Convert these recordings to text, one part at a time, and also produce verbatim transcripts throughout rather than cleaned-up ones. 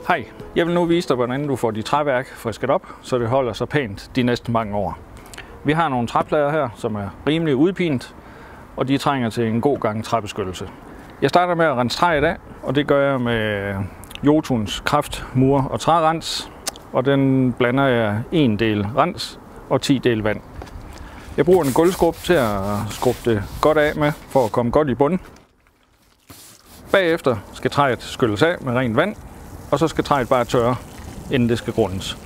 Hej, jeg vil nu vise dig, hvordan du får dit træværk frisket op, så det holder sig pænt de næste mange år. Vi har nogle træplader her, som er rimelig udpint, og de trænger til en god gang træbeskyttelse. Jeg starter med at rense træet af, og det gør jeg med Jotuns Kraft Mur og Trærens, og den blander jeg en del rens og ti del vand. Jeg bruger en gulvskrub til at skrubbe det godt af med, for at komme godt i bunden. Bagefter skal træet skylles af med rent vand, og så skal træet bare tørre, inden det skal grundes.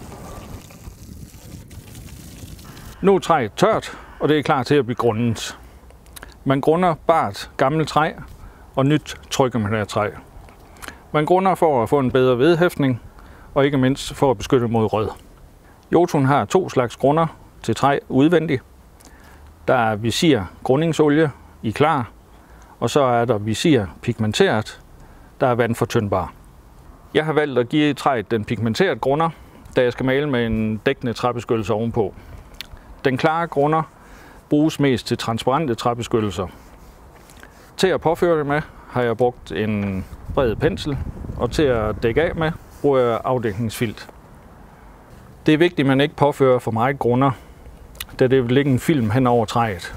Nu er træet tørt, og det er klar til at blive grundet. Man grunder bare et gammelt træ, og nyt trykker man her træ. Man grunder for at få en bedre vedhæftning, og ikke mindst for at beskytte mod rød. Jotun har to slags grunder til træ udvendigt. Der er visir grundingsolie i klar, og så er der visir pigmenteret, der er vandfortyndbar. Jeg har valgt at give træet den pigmenterede grunder, da jeg skal male med en dækkende træbeskyttelse ovenpå. Den klare grunder bruges mest til transparente træbeskyttelser. Til at påføre det med har jeg brugt en bred pensel, og til at dække af med bruger jeg afdækningsfilt. Det er vigtigt, at man ikke påfører for meget grunder, da det vil ligge en film hen over træet.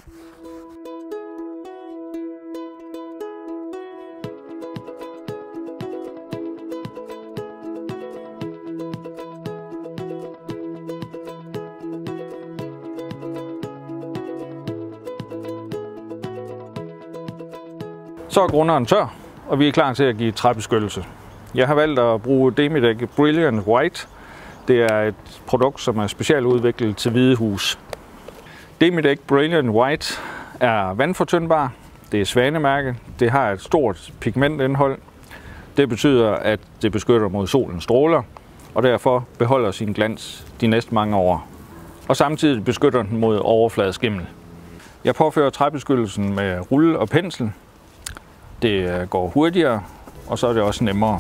Så er grunderen tør, og vi er klar til at give træbeskyttelse. Jeg har valgt at bruge Demidec Brilliant White. Det er et produkt, som er specialudviklet til hvide hus. Demidec Brilliant White er vandfortyndbar. Det er svanemærke. Det har et stort pigmentindhold. Det betyder, at det beskytter mod solens stråler, og derfor beholder sin glans de næste mange år. Og samtidig beskytter den mod overfladeskimmel. Jeg påfører træbeskyttelsen med rulle og pensel. Det går hurtigere, og så er det også nemmere.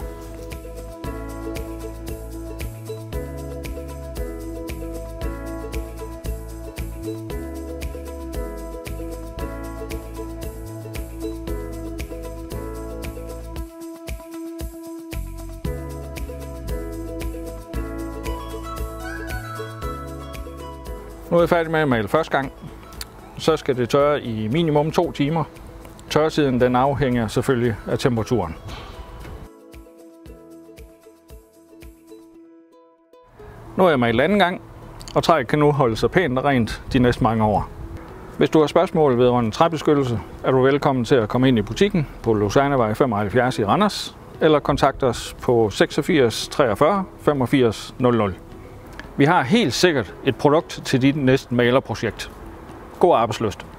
Nu er jeg færdig med at male første gang. Så skal det tørre i minimum to timer. Tørretiden den afhænger selvfølgelig af temperaturen. Nu er jeg malet anden gang, og træet kan nu holde sig pænt og rent de næste mange år. Hvis du har spørgsmål vedrørende træbeskyttelse, er du velkommen til at komme ind i butikken på Lausanne-vej femoghalvfjerds i Randers, eller kontakt os på seksogfirs treogfyrre femogfirs nul nul. Vi har helt sikkert et produkt til dit næste malerprojekt. God arbejdslyst!